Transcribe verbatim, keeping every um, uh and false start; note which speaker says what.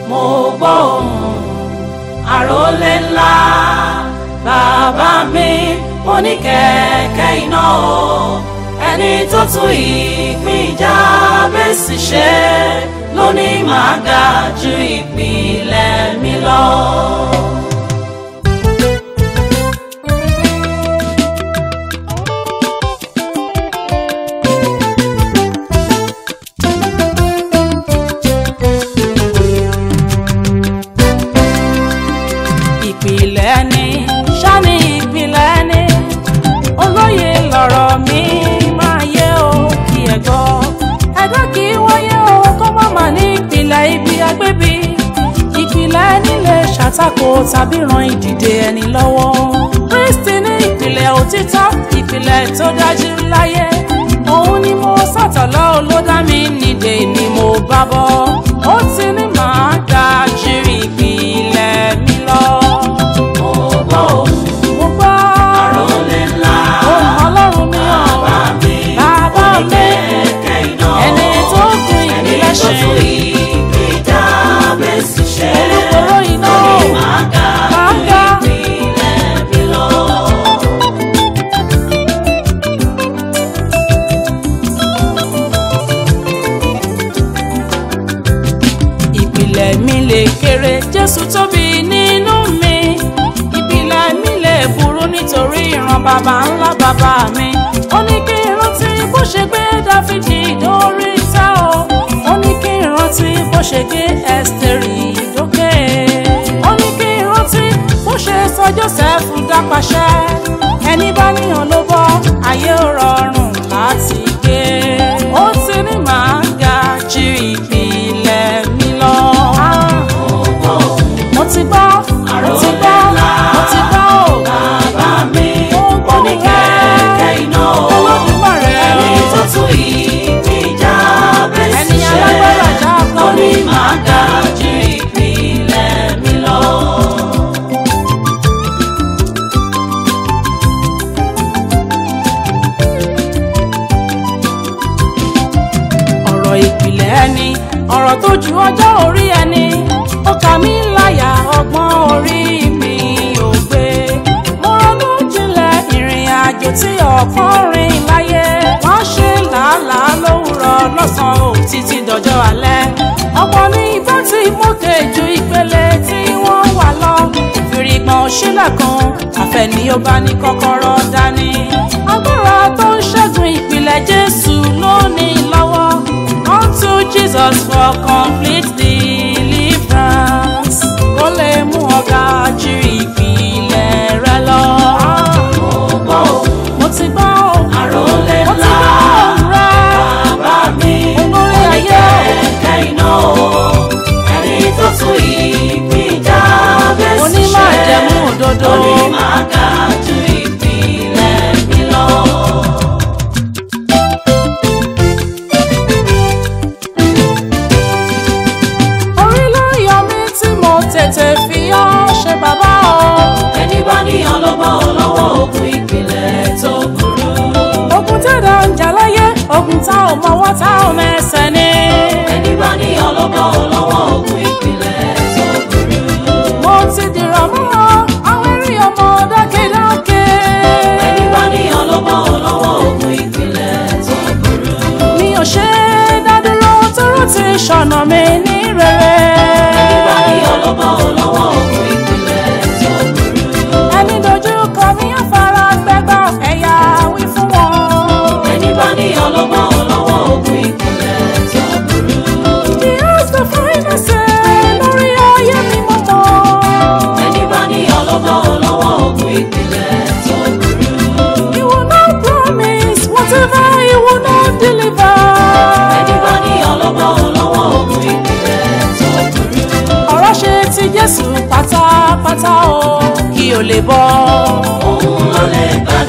Speaker 1: mo gbọ́ ohùn àrólé ńlá bàbá mi oníkẹ̀kẹ́ iná o ẹni tó tún ìpín Jábésì ṣe lónìí máa ga ju ìpìlẹ̀ mi lọ. ìpìlẹ̀ ni ṣáni ìpìlẹ̀ ni olóye lọ̀rọ̀ mi máa yé o kí ẹ gbọ́ ẹ̀dá kì í wáyé o kó má má ní ìpìlẹ̀ ibi agbébi ìpìlẹ̀ ẹni lè ṣàtakò tàbí ran ìdìde ẹni lọ́wọ́ Kristi ní ìpìlẹ̀ òtítọ́ ìpìlẹ̀ tó dájú láyé òun ni mo sàtọ̀lọ́ olódá mi nídè ni mo bá bọ́ ó ti ní màá ga ju ìpìlẹ̀ mi lọ. mo gbọ́ mo gbọ́ àrólé ńlá ohùn Ọlọ́run mi hàn bàbá mi bàbá mi ẹni tó kún ìpìlẹ̀ ṣe ìpín Jábésì ṣe olùkóró iná máa ga ju ìpìlẹ̀ mi lọ. ìpìlẹ̀ mi lè kéré Jésù tóbi nínú mi ìpìlẹ̀ mi lè burú nítorí ìran bàbá ńlá bàbá mi ó ní kí n rántí bó ṣe gbé Dáfídì dórí ìtẹ́ o ó ní kí n rántí bó ṣe gbé Ẹ́sítérì dókè ó ní kí n rántí bó ṣe sọ Jósẹ́fù dápàṣẹ ẹni bá níyàn ló bọ́ ayé ò rọrùn láti gbé ó ti ní màá ga ju ìpìlẹ̀ mi lọ. mo ti gbọ́ mo ti gbọ́ mo ti gbọ́ o bàbá mi oníkẹ̀kẹ́ iná o Olódùmarè ẹni tó tún ìpín Jábésì ṣe lónìí máa ga ju ìpìlẹ̀ mi lọ. ọ̀rọ̀ ìpìlẹ̀ ẹni ọ̀rọ̀ tó ju ọjọ́ orí ẹni ó kà mí láyà ọgbọ́n orí mi ò gbé mo ronú jinlẹ̀ ìrìn àjò tí ọ̀kan rìn láyé wọ́n ṣe làálàá lówùrọ̀ lọ́sàn-án ò títí dọjọ́ alẹ́ ọ̀pọ̀ ní ìbá tí mo kejì ìpele tí wọ́n wà lọ fìrìgbọ̀n ṣílẹ̀kùn àfẹ́ni ó bá ní kọ́kọ́rọ́ dání agbára tó ń ṣẹ́gun ìpìlẹ̀ Jésù lónìí lọ́wọ́ unto Jesus for complete deliverance kó lè mú ọ̀gá ju ìpìlẹ̀ rẹ lọ. mo gbọ́ mo ti gbọ́ àrólé ńlá bàbá mi oníkẹ̀kẹ́ iná o ẹni tó tún ìpín Jábésì ṣe onímájẹ̀mú òdodo lónìí máa ga ju ìpìlẹ̀ mi lọ. tètè fi ọ́ ṣe bàbá o. ẹni bá níyàn ló bọ́ ọ lọ́wọ́ ogun ìpìlẹ̀ tó burú. ogun tẹ̀dá ń jà láyé ogun tá ò mọwọ́ tá ò mẹsẹ̀ ni. ẹni bá níyàn ló bọ́ ọ lọ́wọ́ ogun ìpìlẹ̀ tó burú. mo ti dìrọ̀ mọ́ àwọn eré ọmọ dákẹ́dákẹ́. ẹni bá níyàn ló bọ́ ọ lọ́wọ́ ogun ìpìlẹ̀ tó burú. mi ò ṣe é dádúró tóró ti ṣọ̀nà mi ní rere. ọlọ́bọ̀ olówó ogun ìpìlẹ̀ tó burú. ẹni dojú kọ mí afárá gbẹgbà ẹ̀yà wí fún wọn. ẹni bá ní ọlọ́bọ̀ olówó ogun ìpìlẹ̀ tó burú. kí ó sọ fún ìmọ̀sẹ̀ lórí ayé mi mọ̀ mọ́. ẹni bá ní ọlọ́bọ̀ olówó ogun ìpìlẹ̀ tó burú. he will not promise whatever he will not deliver. ẹni bá ní ọlọ́bọ̀ olówó ogun ìpìlẹ̀ tó burú. ọ̀rọ̀ ṣe ti Jésù pátápátá o kí o lè bọ́. òun ló lè gbàdúrà.